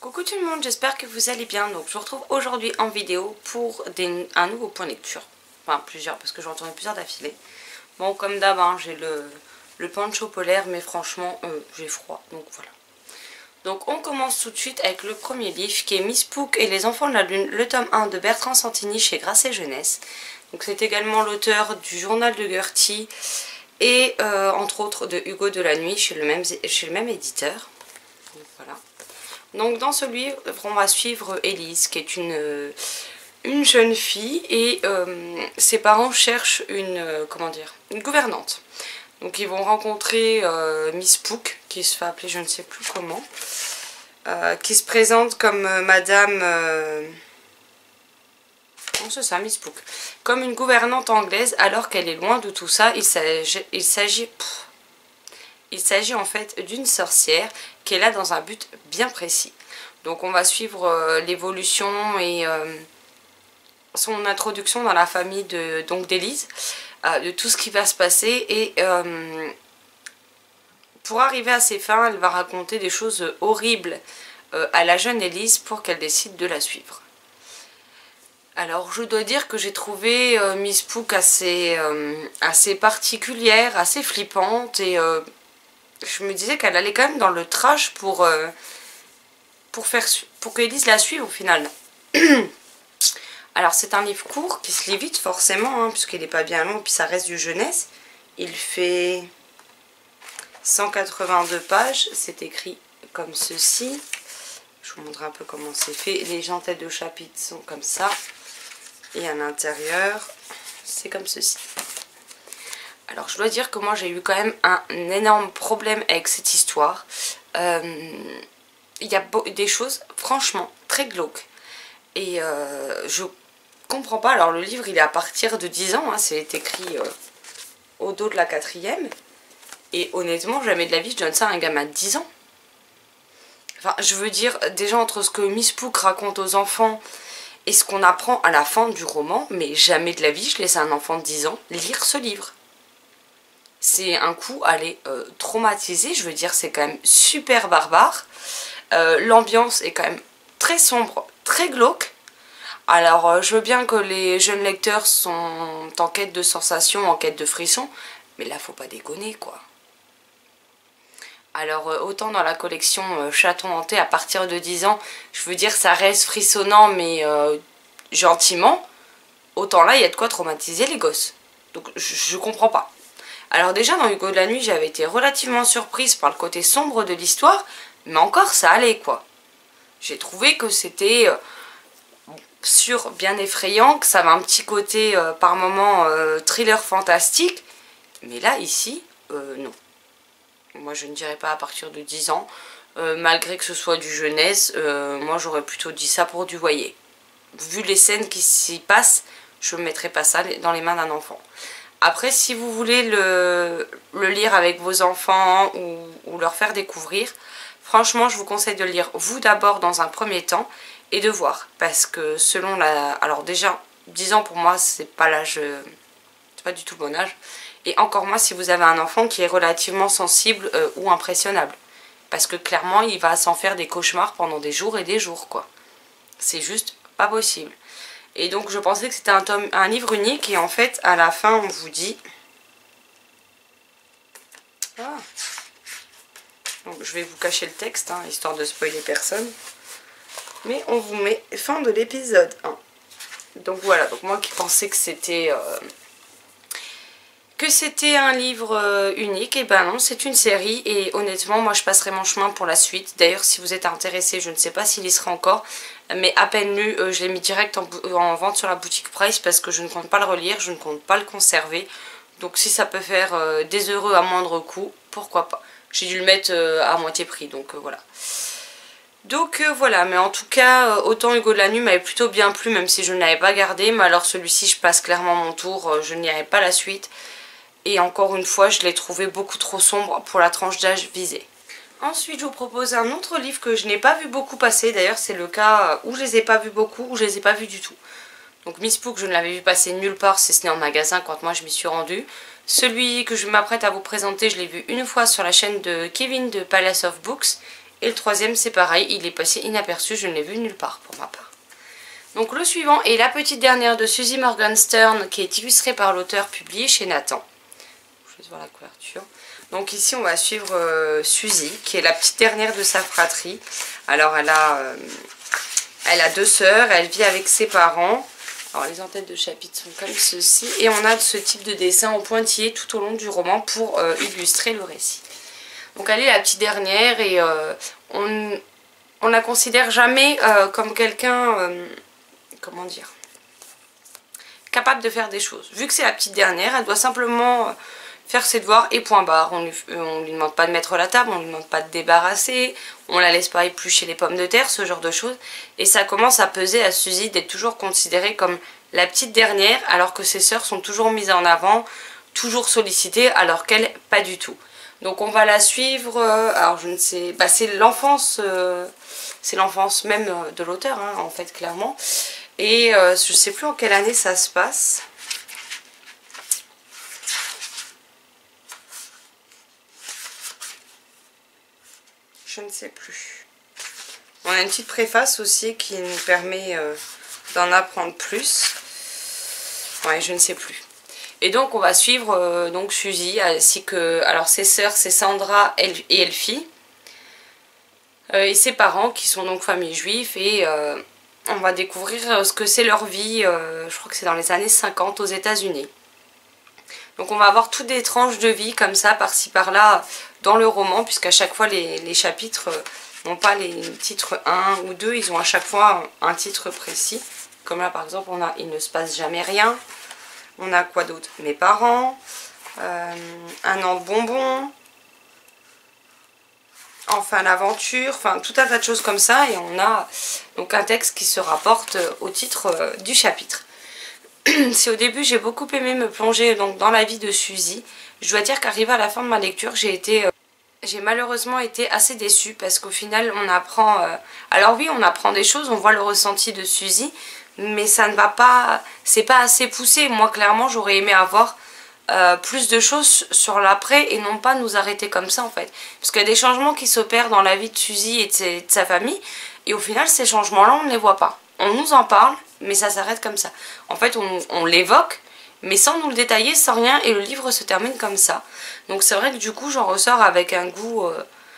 Coucou tout le monde, j'espère que vous allez bien. Donc je vous retrouve aujourd'hui en vidéo pour un nouveau point de lecture. Enfin plusieurs, parce que j'en tourne plusieurs d'affilée. Bon, comme d'hab, hein, j'ai le poncho polaire, mais franchement j'ai froid, donc voilà. Donc on commence tout de suite avec le premier livre qui est Miss Pouc et les enfants de la lune, le tome 1 de Bertrand Santini chez Grasset Jeunesse. Donc c'est également l'auteur du journal de Gertie et entre autres de Hugo de la Nuit chez le même éditeur. Donc voilà. Donc dans ce livre, on va suivre Élise, qui est une jeune fille, et ses parents cherchent une gouvernante. Donc ils vont rencontrer Miss Pouc, qui se fait appeler je ne sais plus comment, qui se présente comme madame... non, c'est ça, Miss Pouc. Comme une gouvernante anglaise, alors qu'elle est loin de tout ça. Il s'agit en fait d'une sorcière qui est là dans un but bien précis. Donc on va suivre l'évolution et son introduction dans la famille d'Élise, de tout ce qui va se passer, et pour arriver à ses fins, elle va raconter des choses horribles à la jeune Élise pour qu'elle décide de la suivre. Alors je dois dire que j'ai trouvé Miss Pouc assez particulière, assez flippante, et je me disais qu'elle allait quand même dans le trash pour qu'Élise la suive au final. Alors c'est un livre court qui se lit vite forcément, hein, puisqu'il n'est pas bien long, puis ça reste du jeunesse. Il fait 182 pages, c'est écrit comme ceci. Je vous montre un peu comment c'est fait. Les gentelles de chapitres sont comme ça. Et à l'intérieur, c'est comme ceci. Alors je dois dire que moi j'ai eu quand même un énorme problème avec cette histoire. Il y a des choses franchement très glauques. Et je comprends pas. Alors le livre il est à partir de 10 ans, hein, c'est écrit au dos de la 4e. Et honnêtement jamais de la vie je donne ça à un gamin de 10 ans. Enfin je veux dire, déjà entre ce que Miss Pouc raconte aux enfants et ce qu'on apprend à la fin du roman, mais jamais de la vie je laisse un enfant de 10 ans lire ce livre. C'est un coup, allez, traumatisé, je veux dire c'est quand même super barbare. L'ambiance est quand même très sombre, très glauque. Alors je veux bien que les jeunes lecteurs sont en quête de sensations, en quête de frissons, mais là faut pas déconner quoi. Alors autant dans la collection Chaton hanté à partir de 10 ans, je veux dire ça reste frissonnant mais gentiment, autant là il y a de quoi traumatiser les gosses. Donc je comprends pas. Alors déjà dans Hugo de la Nuit j'avais été relativement surprise par le côté sombre de l'histoire, mais encore ça allait quoi. J'ai trouvé que c'était bien effrayant, que ça avait un petit côté par moments thriller fantastique, mais là ici non. Moi je ne dirais pas à partir de 10 ans, malgré que ce soit du jeunesse, moi j'aurais plutôt dit ça pour du voyer. Vu les scènes qui s'y passent, je ne mettrais pas ça dans les mains d'un enfant. Après si vous voulez le lire avec vos enfants ou leur faire découvrir, franchement je vous conseille de le lire vous d'abord dans un premier temps et de voir. Parce que selon la... Alors déjà 10 ans pour moi c'est pas l'âge... c'est pas du tout le bon âge. Et encore moins si vous avez un enfant qui est relativement sensible ou impressionnable. Parce que clairement il va s'en faire des cauchemars pendant des jours et des jours quoi. C'est juste pas possible. Et donc je pensais que c'était un livre unique et en fait à la fin on vous dit... Ah. Donc je vais vous cacher le texte, hein, histoire de spoiler personne. Mais on vous met fin de l'épisode 1. Donc voilà, donc moi qui pensais que c'était un livre unique, et ben non, c'est une série et honnêtement moi je passerai mon chemin pour la suite. D'ailleurs si vous êtes intéressé, je ne sais pas s'il y sera encore, mais à peine lu, je l'ai mis direct en vente sur la boutique Price parce que je ne compte pas le relire, je ne compte pas le conserver. Donc si ça peut faire des heureux à moindre coût, pourquoi pas. J'ai dû le mettre à moitié prix, donc voilà. Donc voilà, mais en tout cas, autant Hugo de la Nuit m'avait plutôt bien plu, même si je ne l'avais pas gardé. Mais alors celui-ci, je passe clairement mon tour, je n'irai pas la suite. Et encore une fois, je l'ai trouvé beaucoup trop sombre pour la tranche d'âge visée. Ensuite, je vous propose un autre livre que je n'ai pas vu beaucoup passer. D'ailleurs, c'est le cas où je les ai pas vus beaucoup, ou je les ai pas vus du tout. Donc Miss Pouc, je ne l'avais vu passer nulle part, si ce n'est en magasin quand moi je m'y suis rendue. Celui que je m'apprête à vous présenter, je l'ai vu une fois sur la chaîne de Kevin de Palace of Books. Et le troisième c'est pareil, il est passé inaperçu, je ne l'ai vu nulle part pour ma part. Donc le suivant est la petite dernière de Suzy Morgenstern qui est illustrée par l'auteur, publiée chez Nathan. Je vais voir la couverture. Donc ici on va suivre Suzy qui est la petite dernière de sa fratrie. Alors elle a 2 sœurs, elle vit avec ses parents. Alors les entêtes de chapitre sont comme ceci. Et on a ce type de dessin en pointillé tout au long du roman pour illustrer le récit. Donc elle est la petite dernière et on la considère jamais comme quelqu'un, comment dire, capable de faire des choses. Vu que c'est la petite dernière, elle doit simplement faire ses devoirs et point barre. On lui demande pas de mettre la table, on lui demande pas de débarrasser, on la laisse pas éplucher les pommes de terre, ce genre de choses. Et ça commence à peser à Suzy d'être toujours considérée comme la petite dernière alors que ses sœurs sont toujours mises en avant, toujours sollicitées alors qu'elle pas du tout. Donc on va la suivre, alors je ne sais, bah c'est l'enfance même de l'auteur hein, en fait clairement. Et je ne sais plus en quelle année ça se passe. Je ne sais plus. On a une petite préface aussi qui nous permet d'en apprendre plus. Ouais, je ne sais plus. Et donc on va suivre donc Suzy ainsi que alors ses sœurs, c'est Sandra et Elfie. Et ses parents qui sont donc famille juive et on va découvrir ce que c'est leur vie, je crois que c'est dans les années 50 aux États-Unis. Donc on va avoir toutes des tranches de vie comme ça, par-ci par-là dans le roman, puisqu'à chaque fois les chapitres n'ont pas les titres 1 ou 2, ils ont à chaque fois un titre précis. Comme là par exemple on a « Il ne se passe jamais rien », on a quoi d'autre ? « Mes parents »,« Un an de bonbons », enfin l'aventure, enfin tout un tas de choses comme ça et on a donc un texte qui se rapporte au titre du chapitre. Si au début j'ai beaucoup aimé me plonger donc dans la vie de Suzy, je dois dire qu'arrivé à la fin de ma lecture j'ai malheureusement été assez déçue parce qu'au final on apprend, alors oui on apprend des choses, on voit le ressenti de Suzy, mais ça ne va pas, c'est pas assez poussé. Moi clairement j'aurais aimé avoir plus de choses sur l'après et non pas nous arrêter comme ça en fait. Parce qu'il y a des changements qui s'opèrent dans la vie de Suzy et de sa famille et au final ces changements là on ne les voit pas. On nous en parle mais ça s'arrête comme ça. En fait on l'évoque mais sans nous le détailler, sans rien et le livre se termine comme ça. Donc c'est vrai que du coup j'en ressors avec un goût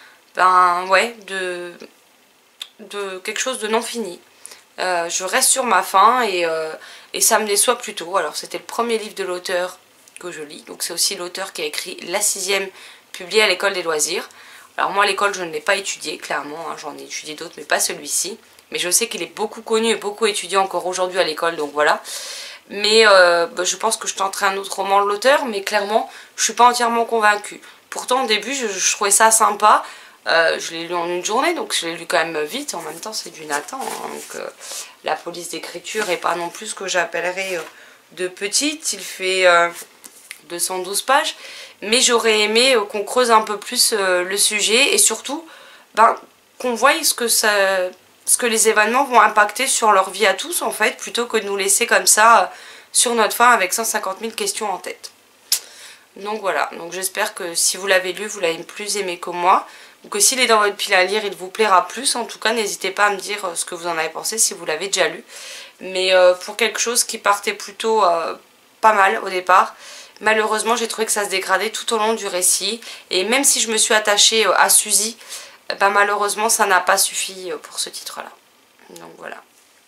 de quelque chose de non fini. Je reste sur ma faim et ça me déçoit plutôt. Alors c'était le premier livre de l'auteur que je lis, donc c'est aussi l'auteur qui a écrit la 6e publiée à l'école des loisirs. Alors moi à l'école je ne l'ai pas étudié clairement, hein, j'en ai étudié d'autres mais pas celui-ci, mais je sais qu'il est beaucoup connu et beaucoup étudié encore aujourd'hui à l'école, donc voilà. Mais je pense que je tenterai un autre roman de l'auteur, mais clairement je suis pas entièrement convaincue. Pourtant au début je trouvais ça sympa, je l'ai lu en une journée donc je l'ai lu quand même vite, en même temps c'est du Nathan, hein, donc la police d'écriture est pas non plus ce que j'appellerais de petite, il fait 212 pages, mais j'aurais aimé qu'on creuse un peu plus le sujet et surtout qu'on voie ce que les événements vont impacter sur leur vie à tous en fait, plutôt que de nous laisser comme ça sur notre faim avec 150 000 questions en tête. Donc voilà, donc j'espère que si vous l'avez lu, vous l'avez plus aimé que moi, ou que s'il est dans votre pile à lire, il vous plaira plus. En tout cas, n'hésitez pas à me dire ce que vous en avez pensé si vous l'avez déjà lu. Mais pour quelque chose qui partait plutôt pas mal au départ, malheureusement j'ai trouvé que ça se dégradait tout au long du récit. Et même si je me suis attachée à Suzy, malheureusement ça n'a pas suffi pour ce titre-là. Donc voilà.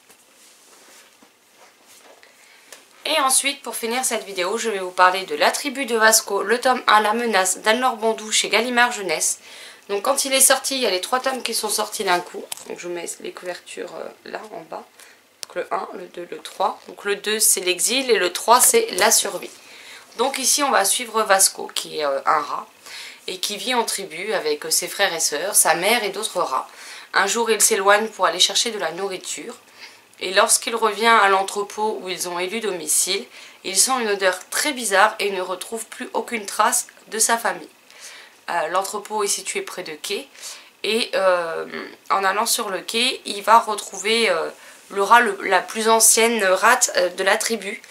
Et ensuite, pour finir cette vidéo, je vais vous parler de La Tribu de Vasco, le tome 1, La Menace d'Anne-Laure Bondou chez Gallimard Jeunesse. Donc quand il est sorti, il y a les 3 tomes qui sont sortis d'un coup. Donc je mets les couvertures là en bas. Donc le 1, le 2, le 3. Donc le 2 c'est l'exil et le 3 c'est la survie. Donc ici on va suivre Vasco qui est un rat et qui vit en tribu avec ses frères et sœurs, sa mère et d'autres rats. Un jour il s'éloigne pour aller chercher de la nourriture. Et lorsqu'il revient à l'entrepôt où ils ont élu domicile, il sent une odeur très bizarre et ne retrouve plus aucune trace de sa famille. L'entrepôt est situé près de quai et en allant sur le quai, il va retrouver le rat, la plus ancienne rate de la tribu,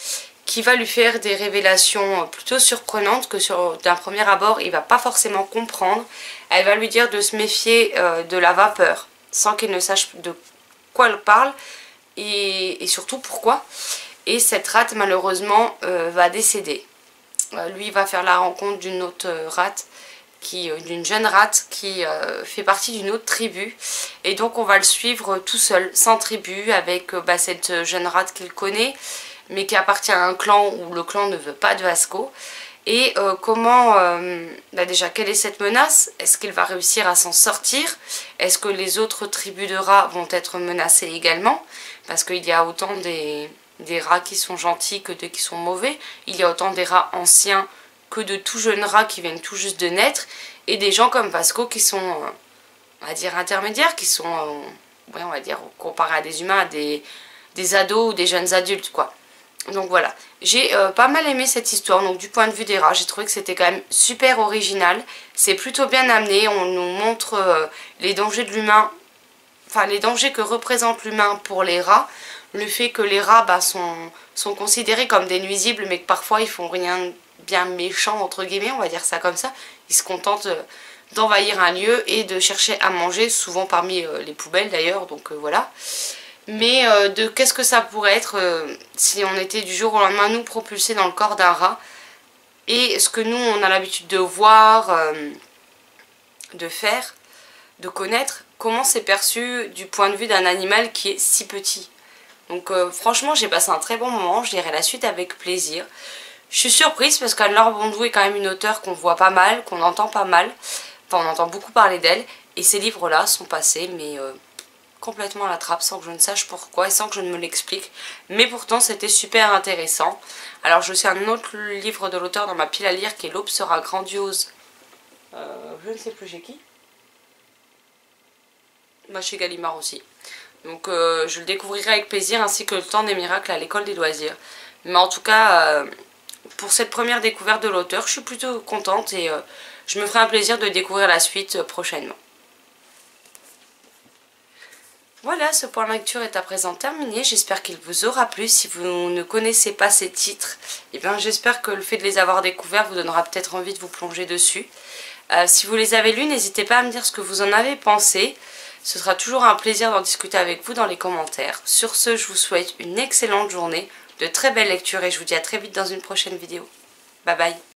qui va lui faire des révélations plutôt surprenantes que d'un premier abord il va pas forcément comprendre. Elle va lui dire de se méfier de la vapeur sans qu'il ne sache de quoi elle parle et surtout pourquoi. Et cette rate malheureusement va décéder. Lui va faire la rencontre d'une autre rate, d'une jeune rate qui fait partie d'une autre tribu. Et donc on va le suivre tout seul, sans tribu, avec cette jeune rate qu'il connaît, mais qui appartient à un clan où le clan ne veut pas de Vasco. Et comment, déjà quelle est cette menace? Est-ce qu'il va réussir à s'en sortir? Est-ce que les autres tribus de rats vont être menacées également? Parce qu'il y a autant des rats qui sont gentils que qui sont mauvais. Il y a autant des rats anciens que de tout jeunes rats qui viennent tout juste de naître. Et des gens comme Vasco qui sont, on va dire, intermédiaires, qui sont, ouais, on va dire, comparés à des humains, des ados ou des jeunes adultes, quoi. Donc voilà, j'ai pas mal aimé cette histoire. Donc du point de vue des rats, j'ai trouvé que c'était quand même super original. C'est plutôt bien amené, on nous montre les dangers de l'humain, enfin les dangers que représente l'humain pour les rats. Le fait que les rats sont considérés comme des nuisibles, mais que parfois ils font rien bien méchant entre guillemets, on va dire ça comme ça. Ils se contentent d'envahir un lieu et de chercher à manger, souvent parmi les poubelles d'ailleurs, donc voilà. Mais de qu'est-ce que ça pourrait être si on était du jour au lendemain nous propulsés dans le corps d'un rat. Et ce que nous on a l'habitude de voir, de faire, de connaître, comment c'est perçu du point de vue d'un animal qui est si petit. Donc franchement j'ai passé un très bon moment, je lirai la suite avec plaisir. Je suis surprise parce qu'Anne-Laure Bondou est quand même une auteure qu'on voit pas mal, qu'on entend pas mal. Enfin on entend beaucoup parler d'elle. Et ces livres-là sont passés mais complètement à la trappe sans que je ne sache pourquoi et sans que je ne me l'explique. Mais pourtant c'était super intéressant. Alors je sais un autre livre de l'auteur dans ma pile à lire qui est L'aube sera grandiose. Je ne sais plus chez qui. Bah, chez Gallimard aussi. Donc je le découvrirai avec plaisir ainsi que Le temps des miracles à l'école des loisirs. Mais en tout cas, pour cette première découverte de l'auteur, je suis plutôt contente et je me ferai un plaisir de découvrir la suite prochainement. Voilà, ce point lecture est à présent terminé. J'espère qu'il vous aura plu. Si vous ne connaissez pas ces titres, eh bien j'espère que le fait de les avoir découverts vous donnera peut-être envie de vous plonger dessus. Si vous les avez lus, n'hésitez pas à me dire ce que vous en avez pensé. Ce sera toujours un plaisir d'en discuter avec vous dans les commentaires. Sur ce, je vous souhaite une excellente journée, de très belles lectures et je vous dis à très vite dans une prochaine vidéo. Bye bye.